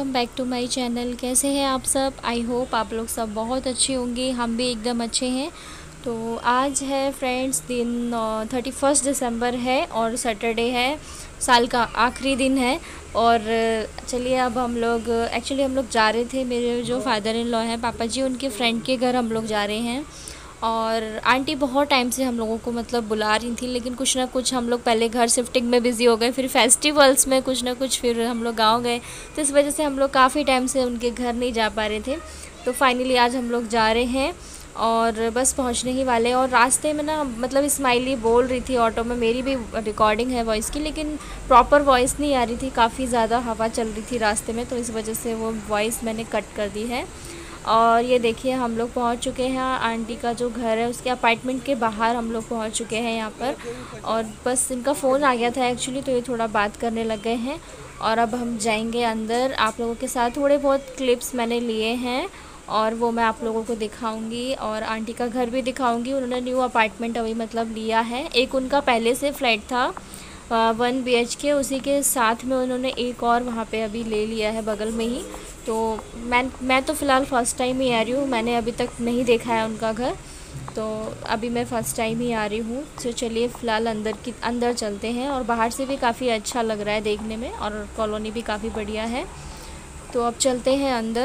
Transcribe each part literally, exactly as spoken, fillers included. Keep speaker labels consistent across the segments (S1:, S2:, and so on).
S1: Welcome back to my channel. कैसे हैं आप सब? आई होप आप लोग सब बहुत अच्छे होंगे। हम भी एकदम अच्छे हैं। तो आज है फ्रेंड्स दिन थर्टी फर्स्ट दिसंबर है और सैटरडे है, साल का आखिरी दिन है। और चलिए अब हम लोग एक्चुअली हम लोग जा रहे थे, मेरे जो फादर इन लॉ हैं पापा जी, उनके फ्रेंड के घर हम लोग जा रहे हैं। और आंटी बहुत टाइम से हम लोगों को मतलब बुला रही थी, लेकिन कुछ ना कुछ हम लोग पहले घर शिफ्टिंग में बिज़ी हो गए, फिर फेस्टिवल्स में कुछ ना कुछ, फिर हम लोग गाँव गए, तो इस वजह से हम लोग काफ़ी टाइम से उनके घर नहीं जा पा रहे थे। तो फाइनली आज हम लोग जा रहे हैं और बस पहुंचने ही वाले। और रास्ते में ना मतलब स्माइली बोल रही थी ऑटो में, मेरी भी रिकॉर्डिंग है वॉइस की, लेकिन प्रॉपर वॉइस नहीं आ रही थी, काफ़ी ज़्यादा हवा चल रही थी रास्ते में, तो इस वजह से वो वॉइस मैंने कट कर दी है। और ये देखिए हम लोग पहुंच चुके हैं, आंटी का जो घर है उसके अपार्टमेंट के बाहर हम लोग पहुंच चुके हैं यहाँ पर। और बस इनका फ़ोन आ गया था एक्चुअली, तो ये थोड़ा बात करने लग गए हैं। और अब हम जाएंगे अंदर। आप लोगों के साथ थोड़े बहुत क्लिप्स मैंने लिए हैं और वो मैं आप लोगों को दिखाऊंगी और आंटी का घर भी दिखाऊंगी। उन्होंने न्यू अपार्टमेंट अभी मतलब लिया है, एक उनका पहले से फ्लैट था वन बी एच के, उसी के साथ में उन्होंने एक और वहाँ पे अभी ले लिया है बगल में ही। तो मैं मैं तो फ़िलहाल फ़र्स्ट टाइम ही आ रही हूँ, मैंने अभी तक नहीं देखा है उनका घर, तो अभी मैं फ़र्स्ट टाइम ही आ रही हूँ। तो चलिए फ़िलहाल अंदर की अंदर चलते हैं। और बाहर से भी काफ़ी अच्छा लग रहा है देखने में, और कॉलोनी भी काफ़ी बढ़िया है। तो अब चलते हैं अंदर।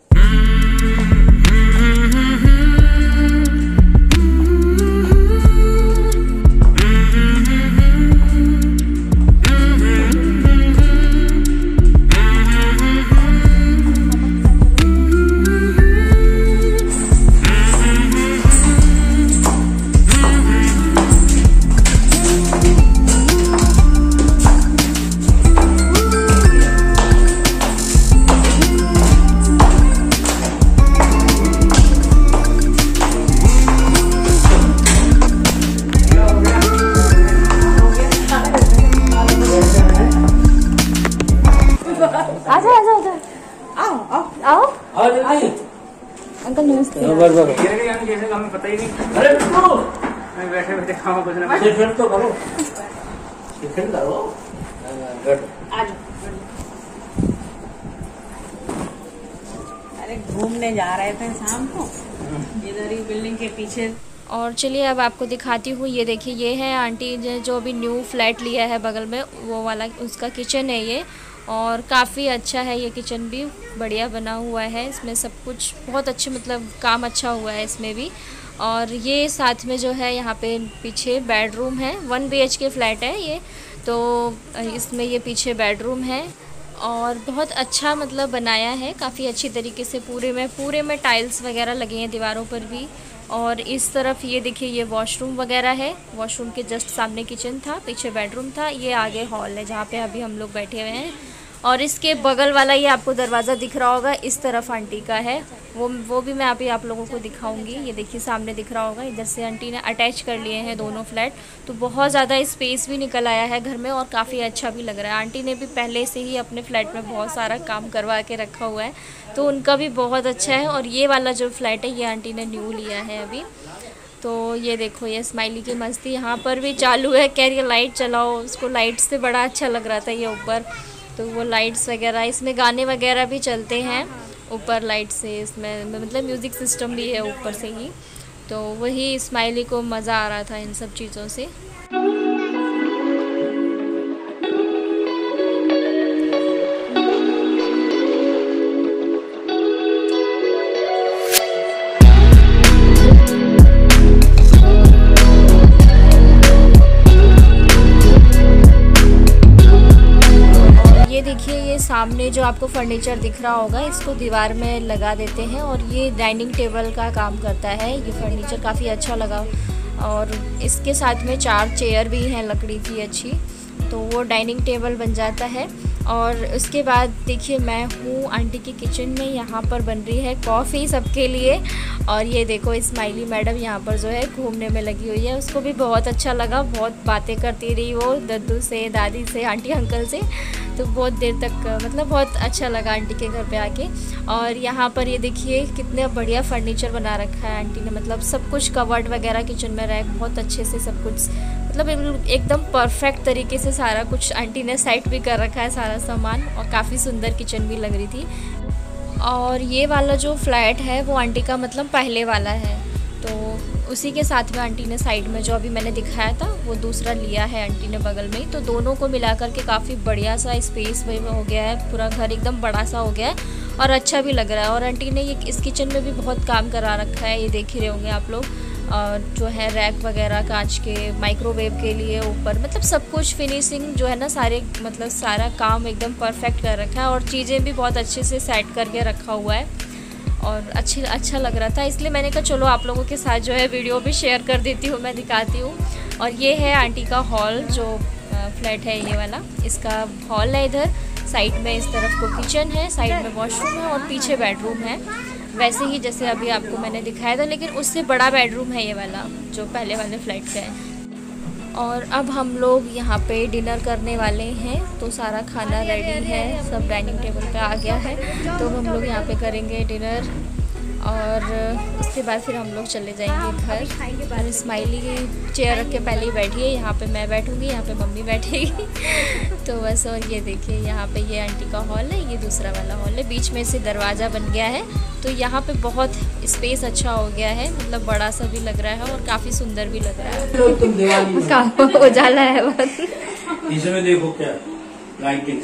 S1: आजा आजा आजा आओ आओ आओ अंकल नमस्ते।
S2: जैसे हमें पता ही नहीं। अरे मैं बैठे बैठे खाओ कुछ ना कुछ तो करो, टिफिन करो।
S3: अरे घूमने जा रहे थे शाम को इधर ही बिल्डिंग के पीछे।
S1: और चलिए अब आपको दिखाती हूँ। ये देखिए ये है आंटी ने जो अभी न्यू फ्लैट लिया है बगल में, वो वाला उसका किचन है ये। और काफ़ी अच्छा है ये किचन भी, बढ़िया बना हुआ है, इसमें सब कुछ बहुत अच्छे मतलब काम अच्छा हुआ है इसमें भी। और ये साथ में जो है यहाँ पे पीछे बेडरूम है, one B H K flat है ये, तो इसमें ये पीछे बेडरूम है। और बहुत अच्छा मतलब बनाया है काफ़ी अच्छी तरीके से, पूरे में पूरे में टाइल्स वगैरह लगे हैं दीवारों पर भी। और इस तरफ ये देखिए ये वॉशरूम वगैरह है, वॉशरूम के जस्ट सामने किचन था, पीछे बेडरूम था, ये आगे हॉल है जहाँ पे अभी हम लोग बैठे हुए हैं। और इसके बगल वाला ये आपको दरवाज़ा दिख रहा होगा, इस तरफ आंटी का है, वो वो भी मैं अभी आप लोगों को दिखाऊंगी। ये देखिए सामने दिख रहा होगा, इधर से आंटी ने अटैच कर लिए हैं दोनों फ्लैट, तो बहुत ज़्यादा स्पेस भी निकल आया है घर में और काफ़ी अच्छा भी लग रहा है। आंटी ने भी पहले से ही अपने फ्लैट में बहुत सारा काम करवा के रखा हुआ है, तो उनका भी बहुत अच्छा है। और ये वाला जो फ्लैट है ये आंटी ने न्यू लिया है अभी। तो ये देखो ये स्माइली की मस्ती यहाँ पर भी चालू है, कह रही है लाइट चलाओ, उसको लाइट से बड़ा अच्छा लग रहा था ये ऊपर, तो वो लाइट्स वगैरह, इसमें गाने वगैरह भी चलते हैं ऊपर लाइट से, इसमें मतलब म्यूज़िक सिस्टम भी है ऊपर से ही। तो वही स्माइली को मज़ा आ रहा था इन सब चीज़ों से। देखिए ये सामने जो आपको फर्नीचर दिख रहा होगा, इसको दीवार में लगा देते हैं और ये डाइनिंग टेबल का काम करता है। ये फर्नीचर काफ़ी अच्छा लगा और इसके साथ में चार चेयर भी हैं लकड़ी की अच्छी, तो वो डाइनिंग टेबल बन जाता है। और उसके बाद देखिए मैं हूँ आंटी की किचन में, यहाँ पर बन रही है कॉफ़ी सबके लिए। और ये देखो स्माइली मैडम यहाँ पर जो है घूमने में लगी हुई है, उसको भी बहुत अच्छा लगा, बहुत बातें करती रही वो दद्दू से, दादी से, आंटी अंकल से, तो बहुत देर तक मतलब बहुत अच्छा लगा आंटी के घर पे आके। और यहाँ पर ये देखिए कितने बढ़िया फर्नीचर बना रखा है आंटी ने, मतलब सब कुछ कवर्ड वगैरह किचन में रैक बहुत अच्छे से सब कुछ मतलब एकदम परफेक्ट तरीके से सारा कुछ आंटी ने सेट भी कर रखा है सारा सामान, और काफ़ी सुंदर किचन भी लग रही थी। और ये वाला जो फ्लैट है वो आंटी का मतलब पहले वाला है, तो उसी के साथ में आंटी ने साइड में जो अभी मैंने दिखाया था वो दूसरा लिया है आंटी ने बगल में ही। तो दोनों को मिला करके काफ़ी बढ़िया सा स्पेस में हो गया है, पूरा घर एकदम बड़ा सा हो गया है और अच्छा भी लग रहा है। और आंटी ने ये इस किचन में भी बहुत काम करा रखा है, ये देख ही रहे होंगे आप लोग। और जो है रैक वगैरह कांच के, माइक्रोवेव के लिए ऊपर, मतलब सब कुछ फिनिशिंग जो है ना, सारे मतलब सारा काम एकदम परफेक्ट कर रखा है और चीज़ें भी बहुत अच्छे से सेट करके रखा हुआ है और अच्छी अच्छा लग रहा था। इसलिए मैंने कहा चलो आप लोगों के साथ जो है वीडियो भी शेयर कर देती हूँ, मैं दिखाती हूँ। और ये है आंटी का हॉल, जो फ्लैट है ये वाला, इसका हॉल है। इधर साइड में इस तरफ को किचन है, साइड में वॉशरूम है और पीछे बेडरूम है, वैसे ही जैसे अभी आपको मैंने दिखाया था, लेकिन उससे बड़ा बेडरूम है ये वाला जो पहले वाले फ्लैट का है। और अब हम लोग यहाँ पे डिनर करने वाले हैं, तो सारा खाना रेडी है, सब डाइनिंग टेबल पे आ गया है, तो हम लोग यहाँ पे करेंगे डिनर। और उसके बाद फिर हम लोग चले जाएंगे घर। और स्माइली चेयर रख के पहले ही बैठी है, यहाँ पे मैं बैठूँगी, यहाँ पे मम्मी बैठेगी तो बस। और ये देखिए यहाँ पे ये आंटी का हॉल है, ये दूसरा वाला हॉल है, बीच में से दरवाज़ा बन गया है, तो यहाँ पे बहुत स्पेस अच्छा हो गया है, मतलब बड़ा सा भी लग रहा है और काफ़ी सुंदर भी लग रहा है। काफी उजाला है बस।
S2: इसमें देखो क्या लाइटिंग,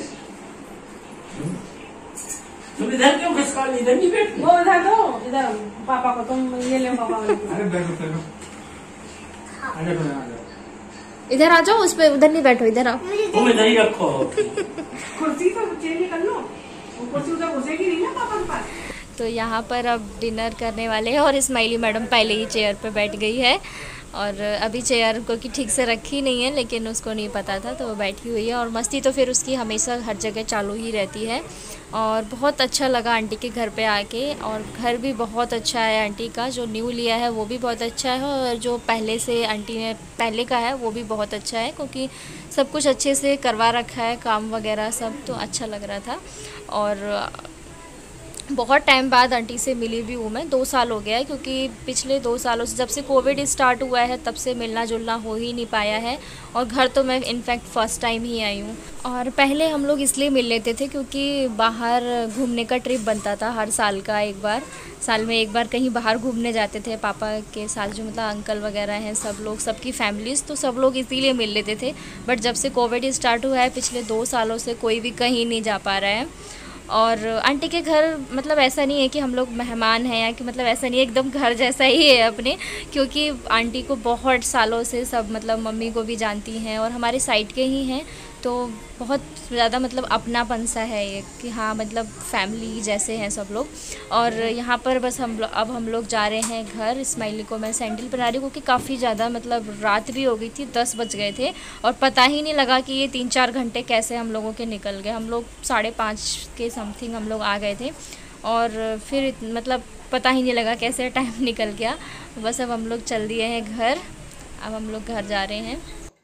S2: तुम इधर क्यों खिसका, इधर नहीं बैठ,
S3: वो इधर दो, इधर पापा को, तुम ये ले पापा को।
S2: अरे बैठो बैठो, अरे
S1: इधर आ जाओ, उस पे उधर नहीं बैठो, इधर आओ,
S2: तुम इधर ही रखो।
S3: कुर्सी तो चेंज कर लो, वो कुर्सी उधर घुसेगी नहीं ना पापा के पास।
S1: तो यहाँ पर अब डिनर करने वाले हैं और स्माइली मैडम पहले ही चेयर पे बैठ गई है, और अभी चेयर को कि ठीक से रखी नहीं है, लेकिन उसको नहीं पता था तो वो बैठी हुई है। और मस्ती तो फिर उसकी हमेशा हर जगह चालू ही रहती है। और बहुत अच्छा लगा आंटी के घर पे आके, और घर भी बहुत अच्छा है आंटी का, जो न्यू लिया है वो भी बहुत अच्छा है, और जो पहले से आंटी ने पहले का है वो भी बहुत अच्छा है, क्योंकि सब कुछ अच्छे से करवा रखा है, काम वगैरह सब, तो अच्छा लग रहा था। और बहुत टाइम बाद आंटी से मिली भी हूँ मैं, दो साल हो गया है, क्योंकि पिछले दो सालों से जब से कोविड स्टार्ट हुआ है तब से मिलना जुलना हो ही नहीं पाया है। और घर तो मैं इनफैक्ट फ़र्स्ट टाइम ही आई हूँ। और पहले हम लोग इसलिए मिल लेते थे क्योंकि बाहर घूमने का ट्रिप बनता था हर साल का, एक बार साल में एक बार कहीं बाहर घूमने जाते थे पापा के साथ, जो मतलब अंकल वगैरह हैं सब लोग, सबकी फैमिलीज़, तो सब लोग इसीलिए मिल लेते थे। बट जब से कोविड स्टार्ट हुआ है पिछले दो सालों से कोई भी कहीं नहीं जा पा रहा है। और आंटी के घर मतलब ऐसा नहीं है कि हम लोग मेहमान हैं, या कि मतलब ऐसा नहीं है, एकदम घर जैसा ही है अपने, क्योंकि आंटी को बहुत सालों से सब मतलब मम्मी को भी जानती हैं और हमारे साइड के ही हैं, तो बहुत ज़्यादा मतलब अपनापन सा है ये कि हाँ मतलब फैमिली जैसे हैं सब लोग। और यहाँ पर बस हम लोग अब हम लोग जा रहे हैं घर। स्माइली को मैं सैंडल पहना रही हूँ क्योंकि काफ़ी ज़्यादा मतलब रात भी हो गई थी, दस बज गए थे और पता ही नहीं लगा कि ये तीन चार घंटे कैसे हम लोगों के निकल गए। हम लोग साढ़े पाँच के समथिंग हम लोग आ गए थे और फिर मतलब पता ही नहीं लगा कैसे टाइम निकल गया। बस अब हम लोग चल दिए हैं घर, अब हम लोग घर जा रहे हैं।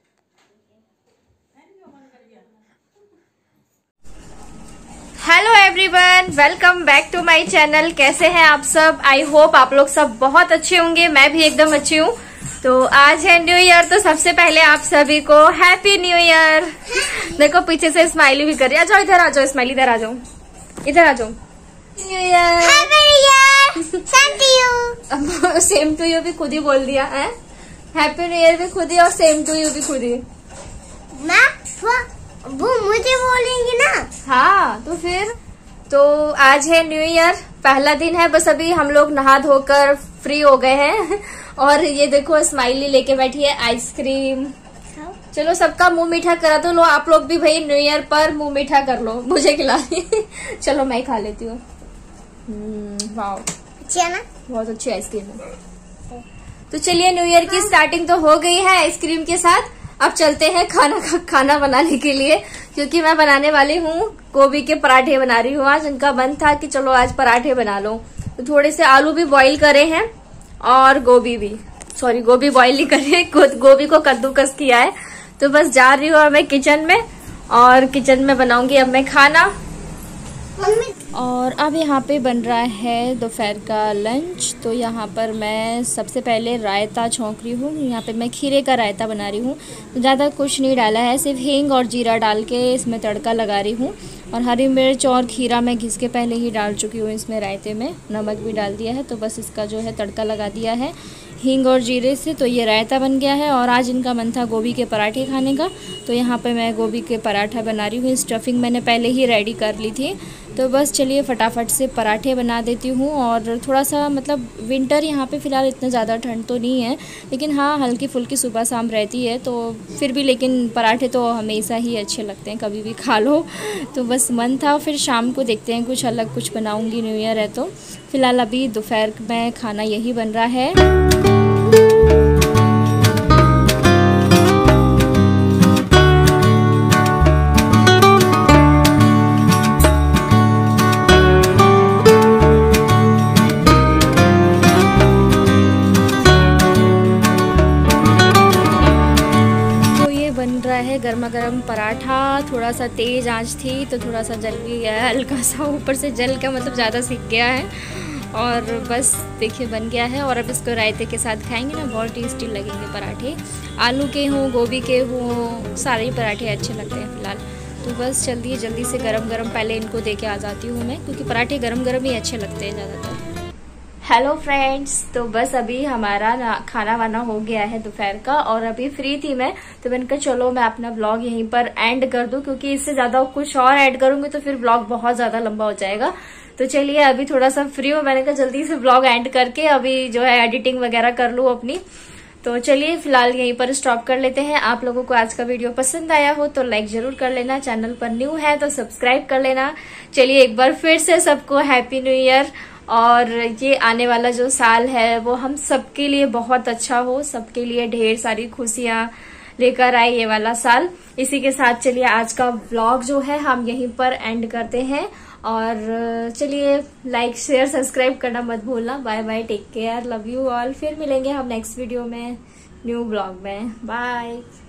S1: Hello everyone, welcome back to my channel. कैसे हैं आप सब? आई होप आप लोग सब बहुत अच्छे होंगे, मैं भी एकदम अच्छी हूँ। तो आज है न्यू ईयर, तो सबसे पहले आप सभी को हैप्पी न्यू ईयर। देखो पीछे से स्माइली भी कर रही है। आ जाओ इधर, आ जाओ स्माइली, इधर आ जाओ, इधर आ जाओ। New year, same to you. Same to you भी खुद ही बोल दिया है, हैप्पी न्यू ईयर भी खुद ही और सेम टू यू भी खुद ही।
S4: वो मुझे बोलेंगी ना।
S1: हाँ तो फिर तो आज है न्यू ईयर, पहला दिन है। बस अभी हम लोग नहा धोकर फ्री हो गए हैं और ये देखो स्माइली लेके बैठी है आइसक्रीम। चलो सबका मुंह मीठा करा दो। लो आप लोग भी भाई न्यू ईयर पर मुंह मीठा कर लो, मुझे खिला चलो मैं खा लेती हूँ। वाह
S4: अच्छी है ना,
S1: बहुत अच्छी आइसक्रीम है। तो चलिए न्यू ईयर की स्टार्टिंग तो हो गई है आइसक्रीम के साथ। अब चलते हैं खाना खाना बनाने के लिए, क्योंकि मैं बनाने वाली हूँ गोभी के पराठे बना रही हूँ आज। उनका मन था कि चलो आज पराठे बना लो, तो थोड़े से आलू भी बॉईल करे हैं और गोभी भी, सॉरी गोभी बॉईल नहीं करे, गोभी को कद्दूकस किया है। तो बस जा रही हूँ मैं किचन में और किचन में बनाऊंगी अब मैं खाना।
S4: मम्मी
S1: और अब यहाँ पे बन रहा है दोपहर का लंच। तो यहाँ पर मैं सबसे पहले रायता छौंक रही हूँ। यहाँ पे मैं खीरे का रायता बना रही हूँ। तो ज़्यादा कुछ नहीं डाला है, सिर्फ हींग और जीरा डाल के इसमें तड़का लगा रही हूँ। और हरी मिर्च और खीरा मैं घिस के पहले ही डाल चुकी हूँ इसमें रायते में, नमक भी डाल दिया है। तो बस इसका जो है तड़का लगा दिया है हींग और जीरे से। तो ये रायता बन गया है। और आज इनका मन था गोभी के पराठे खाने का, तो यहाँ पे मैं गोभी के पराठा बना रही हूँ। स्टफिंग मैंने पहले ही रेडी कर ली थी। तो बस चलिए फटाफट से पराठे बना देती हूँ। और थोड़ा सा मतलब विंटर यहाँ पे फ़िलहाल इतना ज़्यादा ठंड तो नहीं है, लेकिन हाँ हल्की फुल्की सुबह शाम रहती है। तो फिर भी लेकिन पराठे तो हमेशा ही अच्छे लगते हैं, कभी भी खा लो। तो बस मन था, फिर शाम को देखते हैं कुछ अलग कुछ बनाऊँगी, न्यू ईयर है तो। फ़िलहाल अभी दोपहर में खाना यही बन रहा है। है गर्मा गर्म पराठा, थोड़ा सा तेज़ आंच थी तो थोड़ा सा जल भी गया है, हल्का सा ऊपर से जल का मतलब ज़्यादा सीख गया है। और बस देखिए बन गया है। और अब इसको रायते के साथ खाएंगे ना, बहुत टेस्टी लगेंगे पराठे। आलू के हों, गोभी के हों, सारे ही पराठे अच्छे लगते हैं फ़िलहाल। तो बस जल्दी जल्दी से गरम गरम पहले इनको दे के आ जाती हूँ मैं, क्योंकि पराठे गरम गरम ही अच्छे लगते हैं ज़्यादातर। हेलो फ्रेंड्स, तो बस अभी हमारा ना खाना वाना हो गया है दोपहर का, और अभी फ्री थी मैं, तो मैंने कहा चलो मैं अपना ब्लॉग यहीं पर एंड कर दूं, क्योंकि इससे ज्यादा कुछ और ऐड करूंगी तो फिर ब्लॉग बहुत ज्यादा लंबा हो जाएगा। तो चलिए अभी थोड़ा सा फ्री हूँ, मैंने कहा जल्दी से ब्लॉग एंड करके अभी जो है एडिटिंग वगैरह कर लूँ अपनी। तो चलिए फिलहाल यहीं पर स्टॉप कर लेते हैं। आप लोगों को आज का वीडियो पसंद आया हो तो लाइक जरूर कर लेना, चैनल पर न्यू है तो सब्सक्राइब कर लेना। चलिए एक बार फिर से सबको हैप्पी न्यू ईयर, और ये आने वाला जो साल है वो हम सबके लिए बहुत अच्छा हो, सबके लिए ढेर सारी खुशियां लेकर आए ये वाला साल। इसी के साथ चलिए आज का व्लॉग जो है हम यहीं पर एंड करते हैं। और चलिए लाइक शेयर सब्सक्राइब करना मत भूलना। Bye bye, take care, love you all. फिर मिलेंगे हम नेक्स्ट वीडियो में न्यू व्लॉग में। बाय।